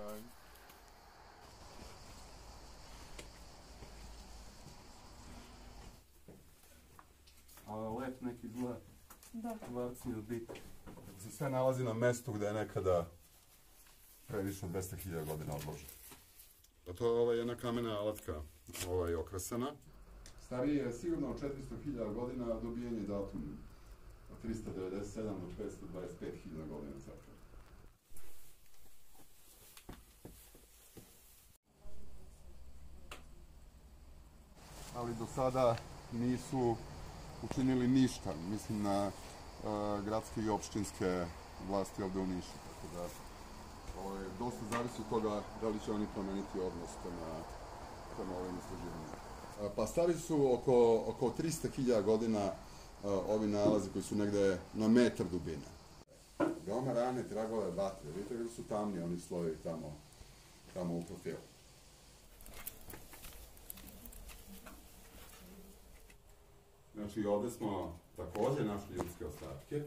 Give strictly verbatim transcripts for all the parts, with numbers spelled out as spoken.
A lep neki zlat. Da. Kvarcni odbit. Se sve nalazi na mestu gde je nekada previše dvesta hiljada godina odloženo. A to je ova jedna kamena alatka, ova je okrasana. Stariji je sigurno od četiristo hiljada godina, dobijen je datum od trista devedeset sedam do petsto dvadeset pet hiljada godina zapravo. Ali do sada nisu učinili ništa, mislim na uh, gradske i opštinske vlasti ovde u Nišu, tako da ovaj, dosta zavisi od toga da li će oni promeniti odnos prema, prema ovim istraživanjima. Uh, pa stari su oko, oko trista hiljada godina uh, ovi nalazi koji su negde na metar dubine. Veoma rane tragove vatre, vidite kako su tamni oni slojevi tamo, tamo u profilu. Znači, ovde smo takođe našli ljudske ostatke.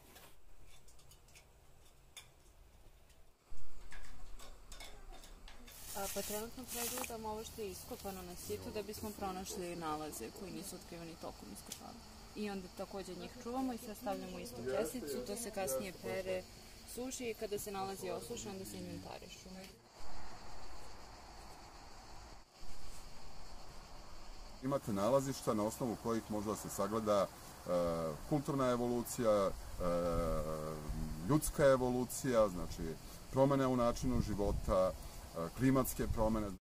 Pa trenutno pregledamo ovo što je iskopano na situ da bismo pronašli nalaze koji nisu otkrivani tokom iskopavanja. I onda takođe njih čuvamo i sve stavljamo u istu kesicu, to se kasnije pere, suši i kada se nalazi osuše, onda se inventarišu. Imate nalazišta na osnovu kojih može da se sagleda e, kulturna evolucija, e, ljudska evolucija, znači promene u načinu života, e, klimatske promene.